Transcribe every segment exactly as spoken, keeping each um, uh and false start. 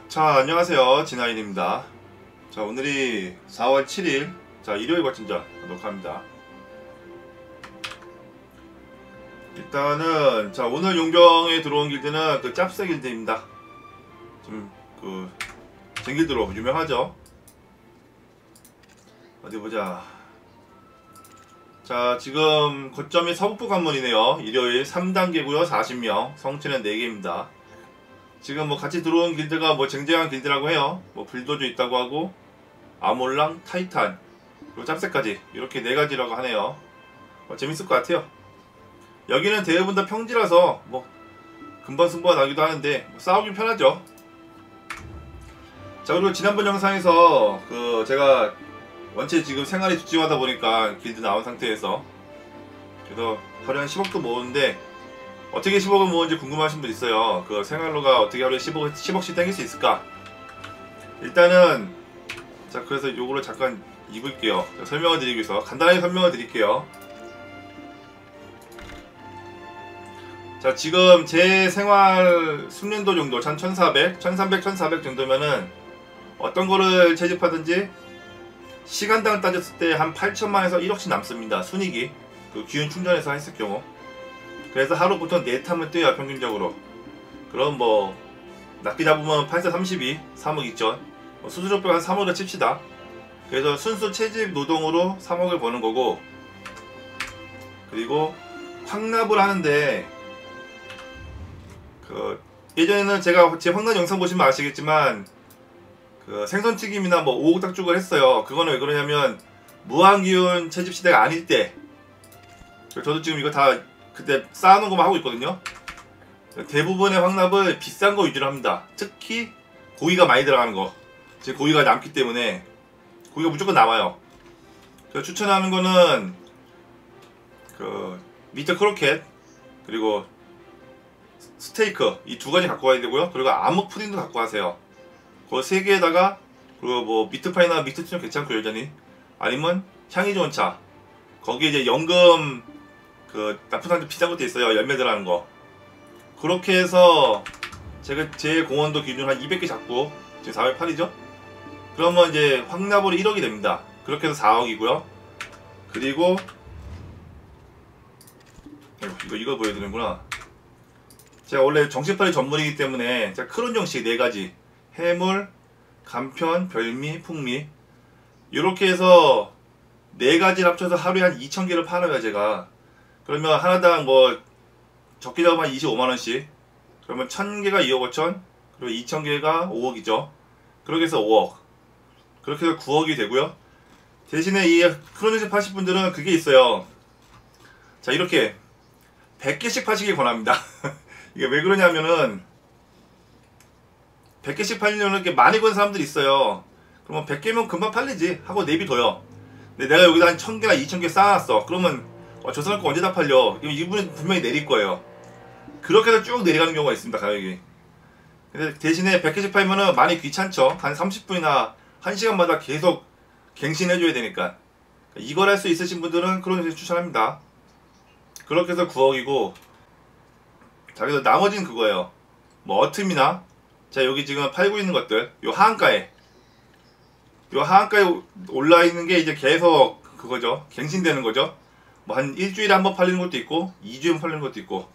자, 안녕하세요. 진아인입니다. 자, 오늘이 사월 칠일, 자, 일요일 버틴자 녹화합니다. 일단은, 자, 오늘 용병에 들어온 길드는 그 짭새 길드입니다. 좀, 그, 쟁길드로 유명하죠? 어디 보자. 자, 지금 거점이 서북부 관문이네요. 일요일 삼 단계고요. 사십 명. 성체는 네 개입니다. 지금 뭐 같이 들어온 길드가 뭐 쟁쟁한 길드라고 해요. 뭐 불도저 있다고 하고 아몰랑, 타이탄, 그리고 짭새까지 이렇게 네 가지라고 하네요. 뭐 재밌을 것 같아요. 여기는 대부분 다 평지라서 뭐 금방 승부가 나기도 하는데 뭐 싸우긴 편하죠. 자, 그리고 지난번 영상에서 그 제가 원체 지금 생활이 두찜하다 보니까 길드 나온 상태에서 그래서 하루에 한 십억도 모으는데 어떻게 십억을 모으는지 궁금하신 분 있어요. 그 생활로가 어떻게 하루에 십억, 십억씩 땡길 수 있을까? 일단은 자, 그래서 요거를 잠깐 읽을게요. 설명을 드리기 위해서 간단하게 설명을 드릴게요. 자, 지금 제 생활 숙련도 정도 한 천사백, 천삼백, 천사백 정도면은 어떤 거를 채집하든지 시간당 따졌을 때 한 팔천만에서 일억씩 남습니다. 순익이 그 기운 충전해서 했을 경우. 그래서 하루 보통 네 탐을 뛰어요, 평균적으로. 그럼 뭐 낚기 잡으면 팔 사 삼십이, 삼억 이천, 뭐 수수료표 한 삼억을 칩시다. 그래서 순수 채집 노동으로 삼억을 버는 거고, 그리고 황납을 하는데 그 예전에는 제가 제 황납 영상 보시면 아시겠지만 그 생선튀김이나 뭐 오곡닭죽을 했어요. 그거는 왜 그러냐면 무한기운 채집 시대가 아닐 때. 저도 지금 이거 다 그때 쌓아놓은 것만 하고 있거든요. 대부분의 황납을 비싼 거 위주로 합니다. 특히 고기가 많이 들어가는 거. 지금 고기가 남기 때문에 고기가 무조건 남아요. 그래서 추천하는 거는 그 미트 크로켓 그리고 스테이크 이 두 가지 갖고 와야 되고요. 그리고 암흑 푸딩도 갖고 가세요. 그 세 개에다가 그리고 뭐 미트파이나 미트티는 괜찮고 여전히 아니면 향이 좋은 차. 거기에 이제 연금 그 나쁜 사람들 비싼 것도 있어요. 열매 들어가는 거. 그렇게 해서 제가 제 공원도 기준 한 이백 개 잡고 지금 사월 팔일이죠? 그러면 이제 황납으로 일억이 됩니다. 그렇게 해서 사억이고요. 그리고 이거 이거 보여드리는구나. 제가 원래 정신팔이 전문이기 때문에 제가 크론 정식 네 가지 해물, 간편, 별미, 풍미 이렇게 해서 네 가지를 합쳐서 하루에 한 이천 개를 팔아요 제가. 그러면 하나당 뭐 적게 잡으면 한 이십오만 원씩. 그러면 천 개가 이억 오천, 그리고 이천 개가 오억이죠. 그렇게 해서 오억. 그렇게 해서 구억이 되고요. 대신에 이 크로니스 파실 분들은 그게 있어요. 자, 이렇게 백 개씩 파시길 권합니다. 이게 왜 그러냐면은 백 개씩 팔려면 이렇게 많이 건 사람들이 있어요. 그러면 백 개면 금방 팔리지 하고 내비둬요. 근데 내가 여기다 한 천 개나 이천 개 쌓아놨어. 그러면 어, 저 사람 거 언제 다 팔려? 그럼 이분은 분명히 내릴 거예요. 그렇게 해서 쭉 내려가는 경우가 있습니다, 가격이. 근데 대신에 백 개씩 팔면은 많이 귀찮죠? 한 삼십 분이나 한 시간마다 계속 갱신해줘야 되니까. 이걸 할 수 있으신 분들은 크로니스 추천합니다. 그렇게 해서 구억이고, 자, 그래서 나머지는 그거예요. 뭐, 어틈이나, 자, 여기 지금 팔고 있는 것들, 요 하한가에, 요 하한가에 올라 있는 게 이제 계속 그거죠. 갱신되는 거죠. 뭐 한 일주일에 한 번 팔리는 것도 있고 이 주에 한 번 팔리는 것도 있고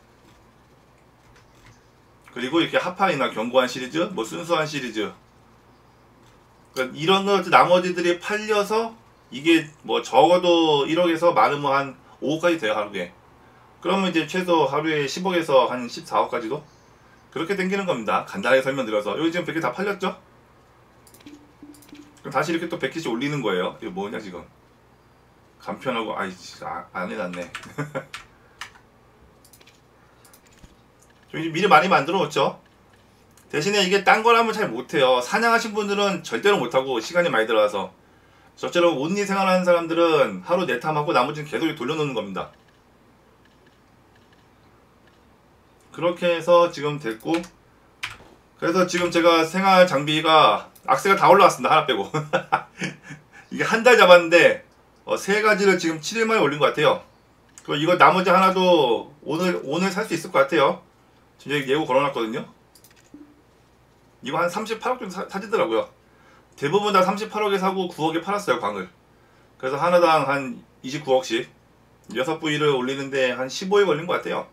그리고 이렇게 하파이나 견고한 시리즈 뭐 순수한 시리즈 그러니까 이런 거 나머지들이 팔려서 이게 뭐 적어도 일억에서 많으면 한 오억까지 돼요 하루에. 그러면 이제 최소 하루에 십억에서 한 십사억까지도 그렇게 땡기는 겁니다. 간단하게 설명드려서 여기 지금 백 개 다 팔렸죠? 그럼 다시 이렇게 또 백 개씩 올리는 거예요. 이거 뭐냐 지금 간편하고 아이 아, 안 해놨네. 좀 미리 많이 만들어 놓죠. 대신에 이게 딴 거라면 잘 못해요. 사냥하신 분들은 절대로 못하고 시간이 많이 들어가서. 저처럼 온리 생활하는 사람들은 하루 네 탐하고 나머지는 계속 돌려놓는 겁니다. 그렇게 해서 지금 됐고, 그래서 지금 제가 생활 장비가 악세가 다 올라왔습니다. 하나 빼고. 이게 한 달 잡았는데 어, 세 가지를 지금 칠 일 만에 올린 것 같아요. 그리고 이거 나머지 하나도 오늘 오늘 살 수 있을 것 같아요. 지금 예고 걸어놨거든요. 이거 한 삼십팔억 정도 사, 사지더라고요. 대부분 다 삼십팔억에 사고 구억에 팔았어요, 광을. 그래서 하나당 한 이십구억씩 여섯 부위를 올리는데 한 십오일 걸린 것 같아요.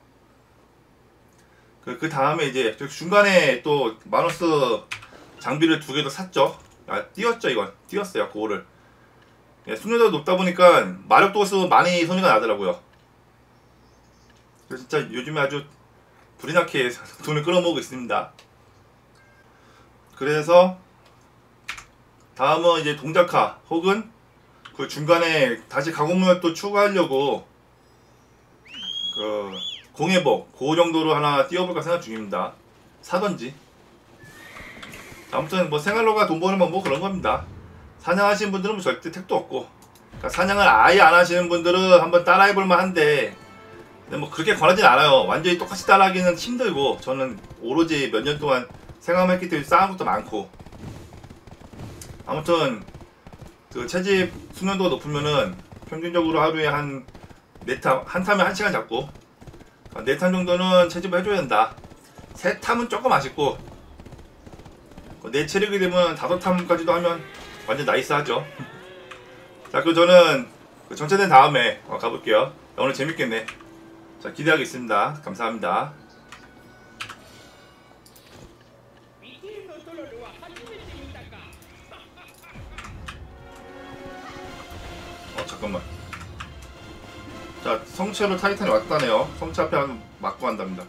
그, 그 다음에 이제 중간에 또 마너스 장비를 두 개 더 샀죠. 아, 띄웠죠, 이건. 띄웠어요, 그거를. 예, 숙련도가 높다 보니까 마력도 수 많이 손해가 나더라고요. 그래서 진짜 요즘에 아주 불이 나게 돈을 끌어모으고 있습니다. 그래서 다음은 이제 동작화 혹은 그 중간에 다시 가공무역 또 추가하려고 그 공예복 그 정도로 하나 띄워볼까 생각 중입니다. 사던지. 아무튼 뭐 생활로가 돈 버는 방법 그런 겁니다. 사냥하시는 분들은 뭐 절대 택도 없고, 그러니까 사냥을 아예 안 하시는 분들은 한번 따라해볼만 한데, 근데 뭐 그렇게 권하진 않아요. 완전히 똑같이 따라하기는 힘들고, 저는 오로지 몇 년 동안 생활만 했기 때문에 쌓은 것도 많고. 아무튼 그 채집 숙련도가 높으면은 평균적으로 하루에 한 네 탐, 한 탐에 한 시간 잡고 네 탐 정도는 채집을 해줘야 된다. 세 탐은 조금 아쉽고 네 체력이 되면 다섯 탐까지도 하면 완전 나이스하죠. 자, 그럼 저는 정체된 다음에 가볼게요. 오늘 재밌겠네. 자, 기대하겠습니다. 감사합니다. 어, 잠깐만. 자, 성체로 타이탄이 왔다네요. 성체 앞에 한 맞고 간답니다.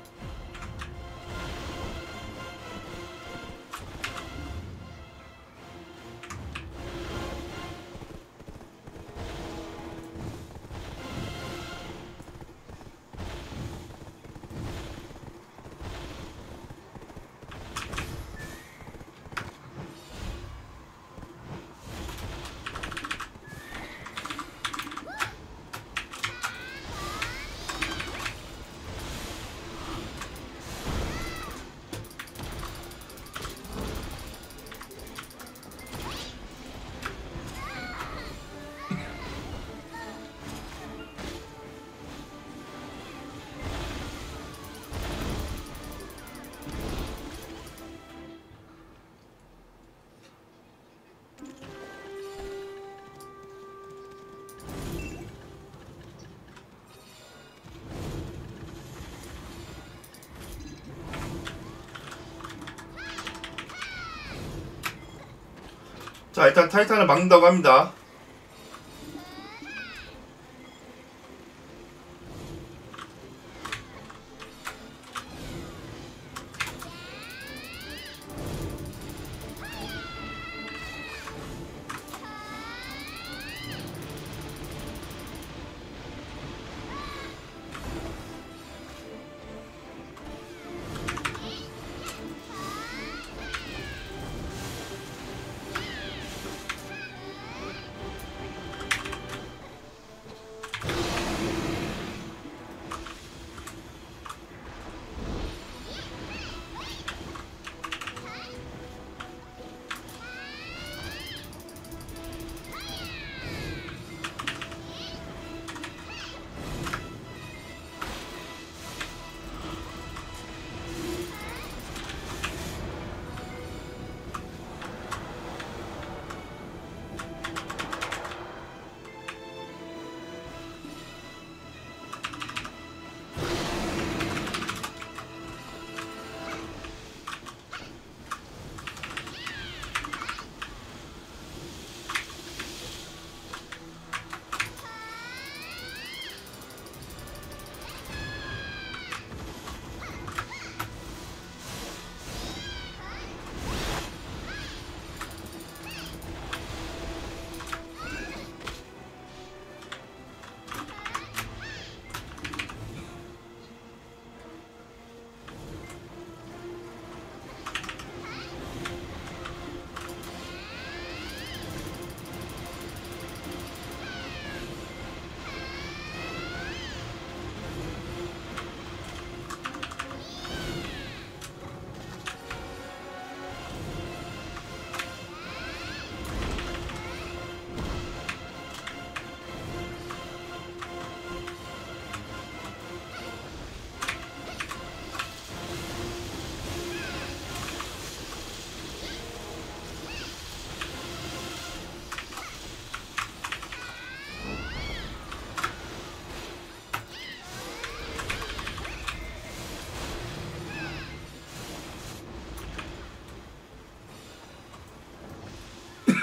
자, 일단 타이탄을 막는다고 합니다.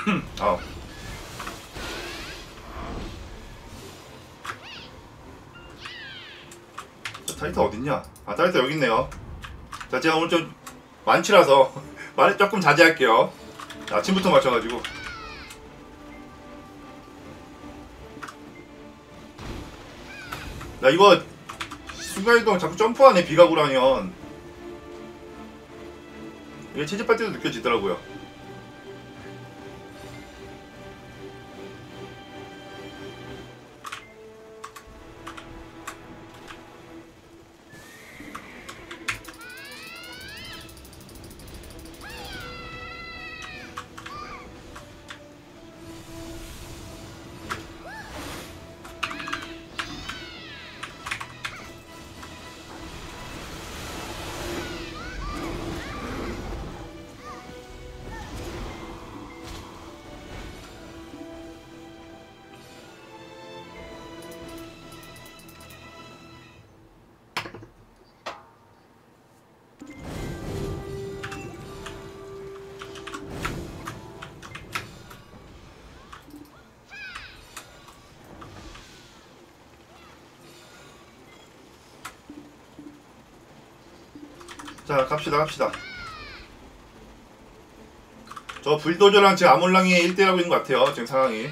아. 타이터 어딨냐? 아, 타이터 여기 있네요. 자, 제가 오늘 좀 만취라서 말을 조금 자제할게요. 아침부터 맞춰가지고. 나 이거 순간이동 자꾸 점프하네, 비가구라면. 이게 채집할 때도 느껴지더라고요. 자, 갑시다 갑시다. 저 불도저랑 지금 아몰랑이 일 대 일 하고 있는 것 같아요, 지금 상황이.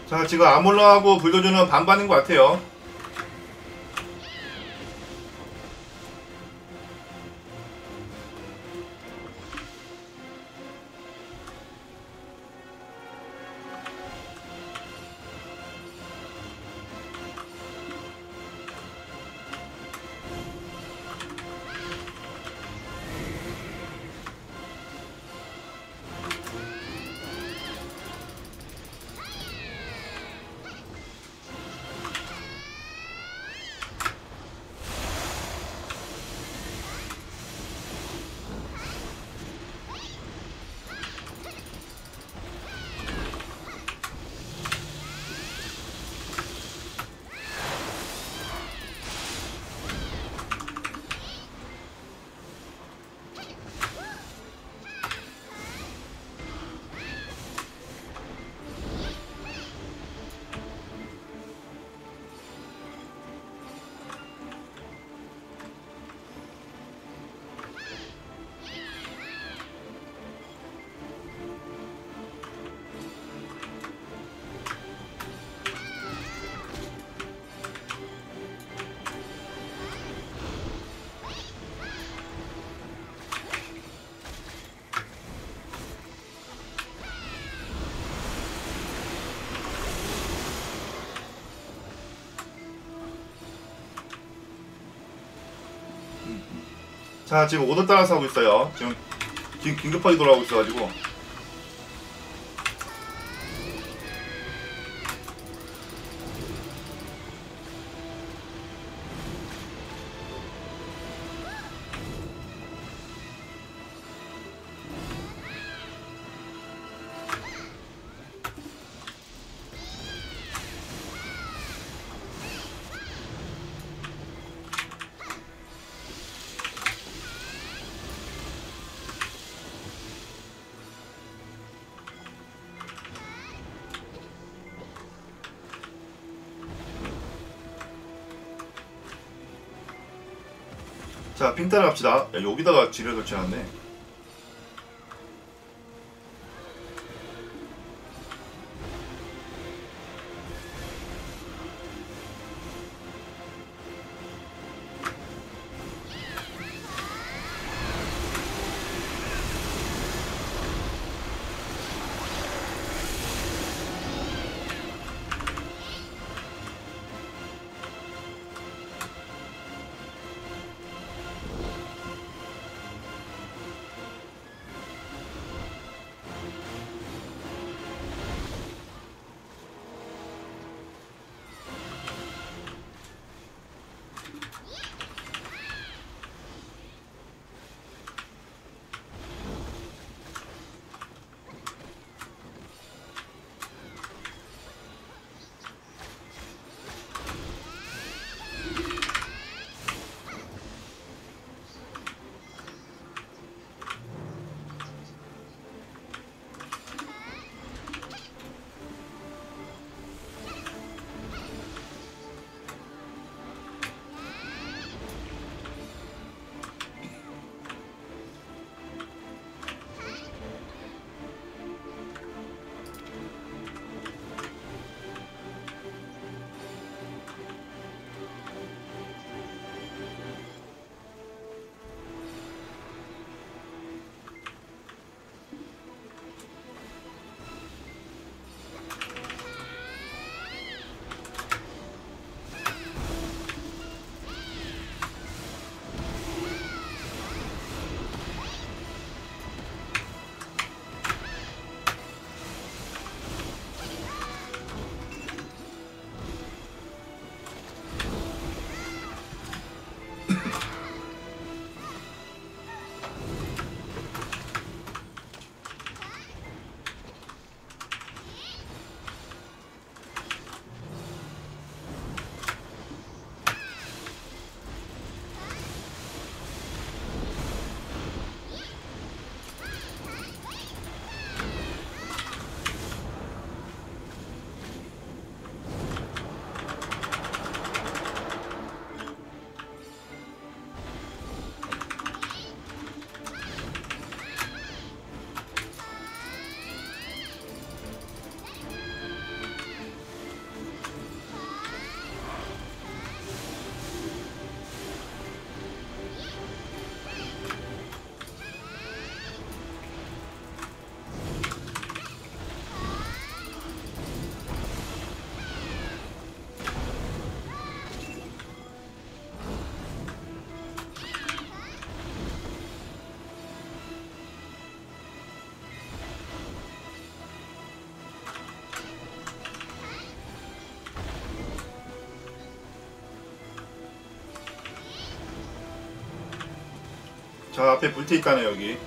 자, 지금 아몰라하고 불도저는 반반인 것 같아요. 자, 지금 오더 따라서 하고 있어요. 지금 긴, 긴급하게 돌아오고 있어가지고. 자, 핑 따라 갑시다. 야, 여기다가 지뢰 설치해놨네. 자, 앞에 불태 있다네 여기.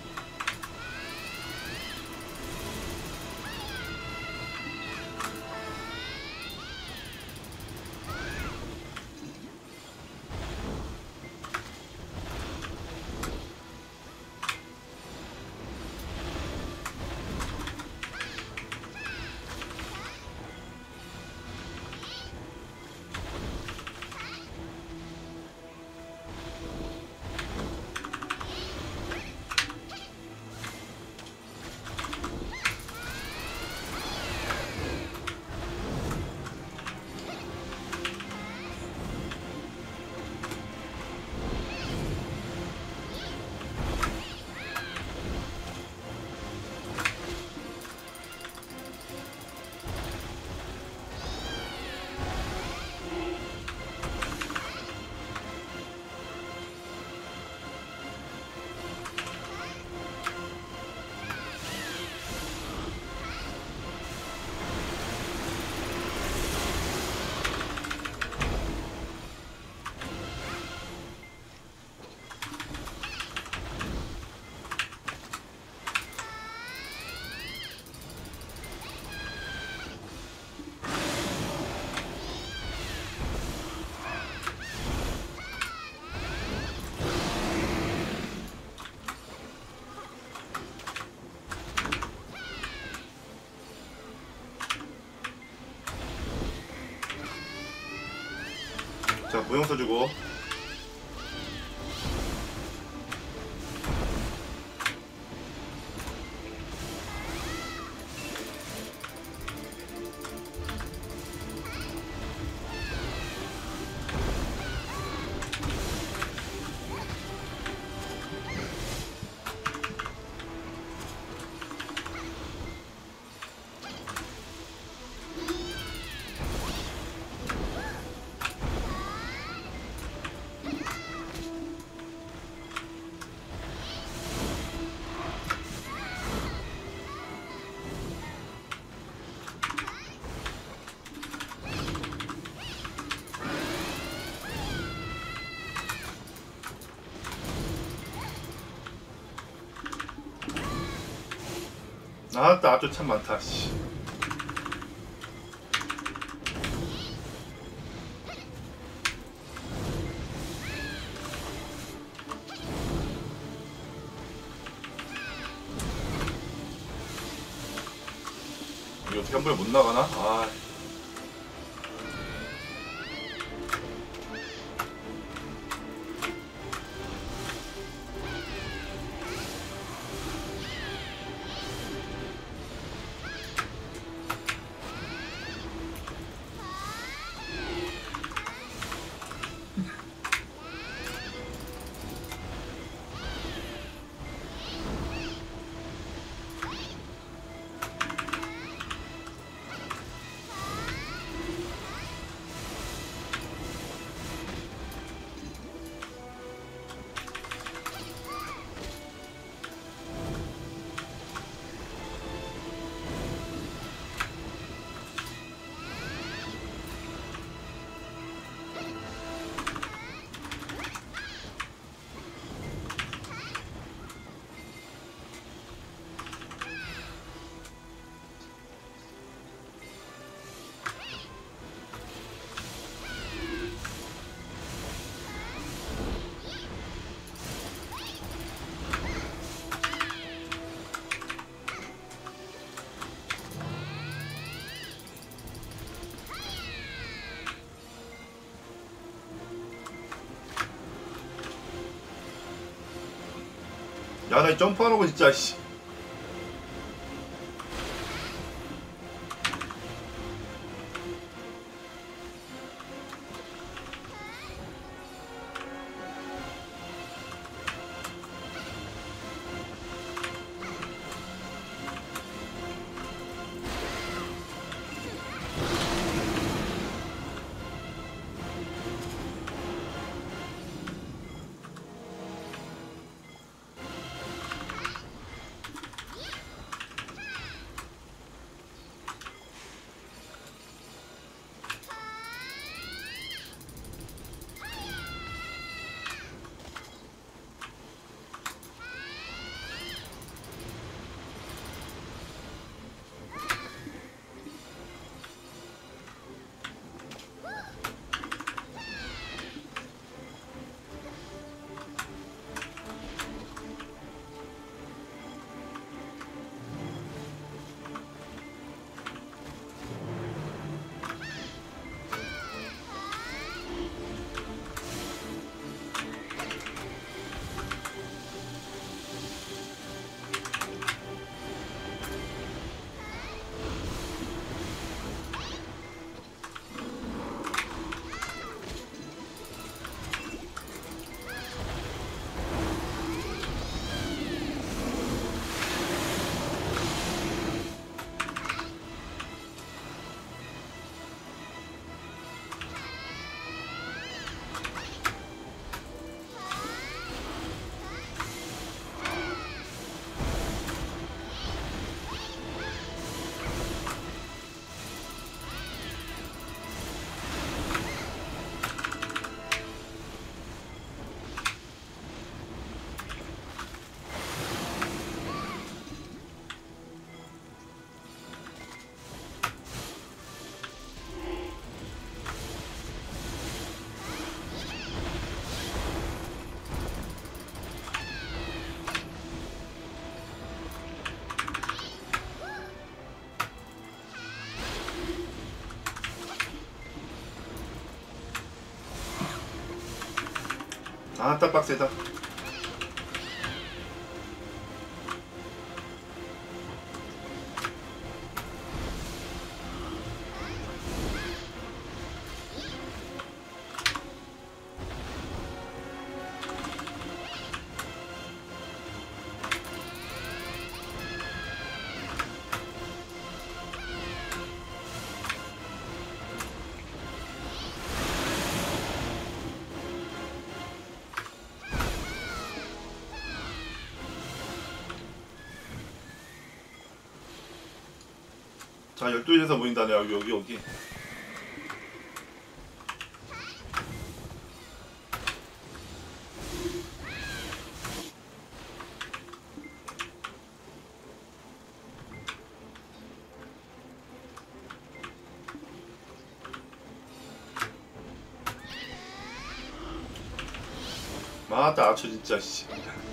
자, 무용 써주고. 아따, 아주 참 많다. 씨. 이거 어떻게 한 번에 못 나가나? 아. 야, 나 점프하는 거 진짜, 씨. 아따 빡세다. 자, 열두 시에서 보인다네. 여기 여기 여기. 맞다, 아초 진짜 씨.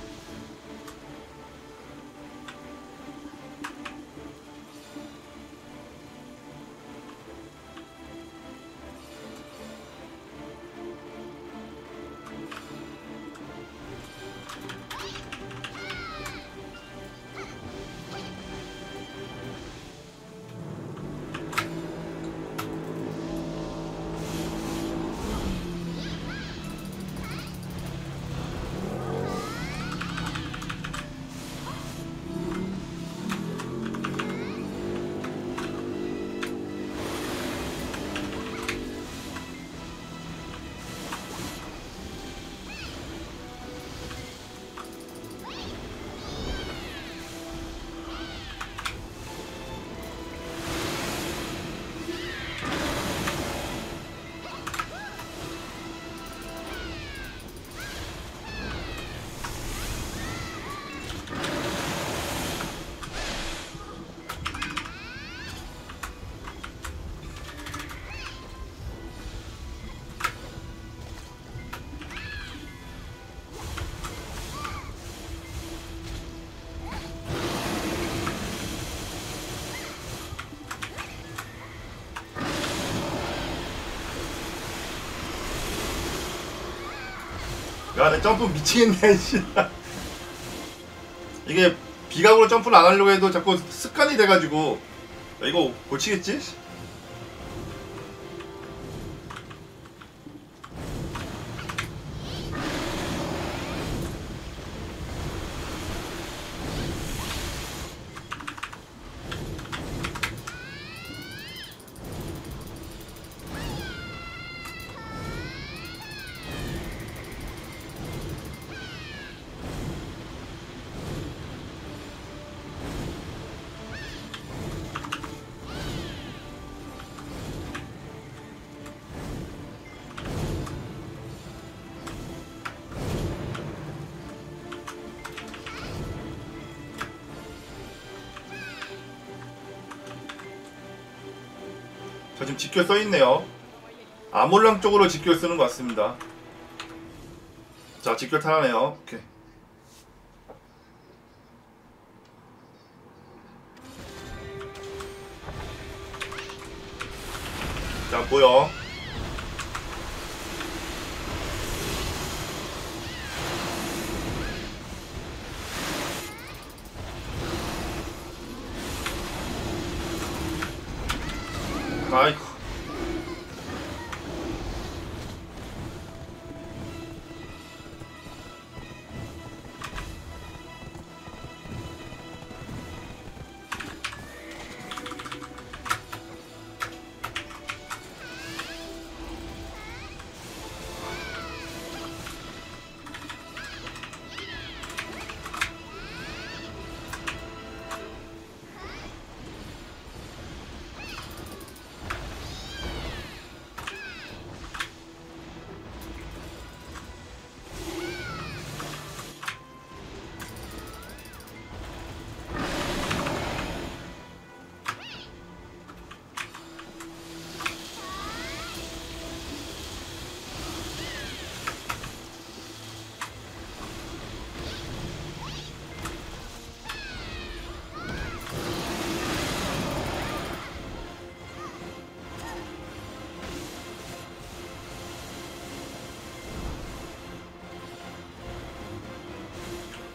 야, 내 점프 미치겠네, 씨. 이게 비각으로 점프를 안 하려고 해도 자꾸 습관이 돼가지고. 야, 이거 고치겠지? 자, 지금 직결 써있네요. 아몰랑 쪽으로 직결 쓰는 것 같습니다. 자, 직결 타라네요. 오케이. 자, 보여. 아이고.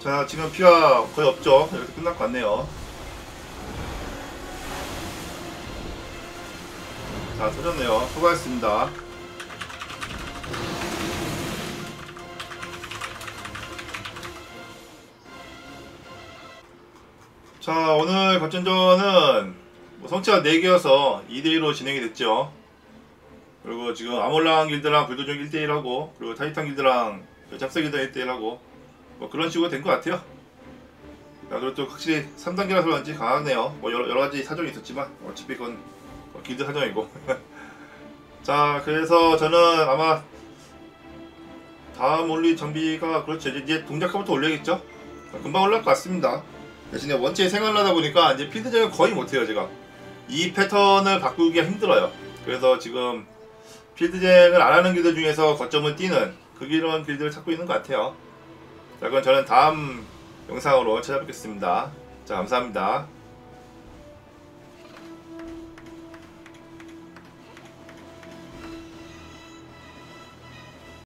자, 지금 피가 거의 없죠. 여기서 끝날 것 같네요. 자, 터졌네요. 수고하셨습니다. 자, 오늘 거점전은 뭐 성체가 네 개여서 이 대 일로 진행이 됐죠. 그리고 지금 아몰랑 길드랑 불도중 일 대 일 하고, 그리고 타이탄 길드랑 짭새 길드 일 대 일 하고, 뭐 그런 식으로 된 것 같아요. 자, 그리고 또 확실히 삼 단계라서 그런지 강하네요. 뭐 여러, 여러 가지 사정이 있었지만 어차피 그건 뭐 길드 사정이고. 자, 그래서 저는 아마 다음 올릴 장비가, 그렇죠, 이제 동작부터 올려야겠죠. 금방 올라갈 것 같습니다. 대신에 원체 생활을 하다 보니까 이제 필드쟁을 거의 못해요. 제가 이 패턴을 바꾸기가 힘들어요. 그래서 지금 필드쟁을 안 하는 길드 중에서 거점을 뛰는 그 이런 길드를 찾고 있는 것 같아요. 자, 그럼 저는 다음 영상으로 찾아뵙겠습니다. 자, 감사합니다.